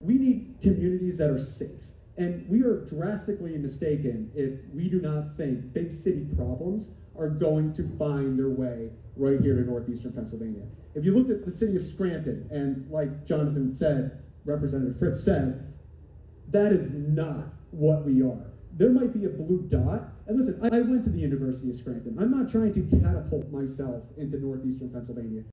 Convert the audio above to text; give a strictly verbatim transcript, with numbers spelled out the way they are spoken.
we need communities that are safe. And we are drastically mistaken if we do not think big city problems are going to find their way right here to northeastern Pennsylvania. If you looked at the city of Scranton, and like Jonathan said, Representative Fritz said, that is not what we are. There might be a blue dot, and listen, I went to the University of Scranton. I'm not trying to catapult myself into northeastern Pennsylvania.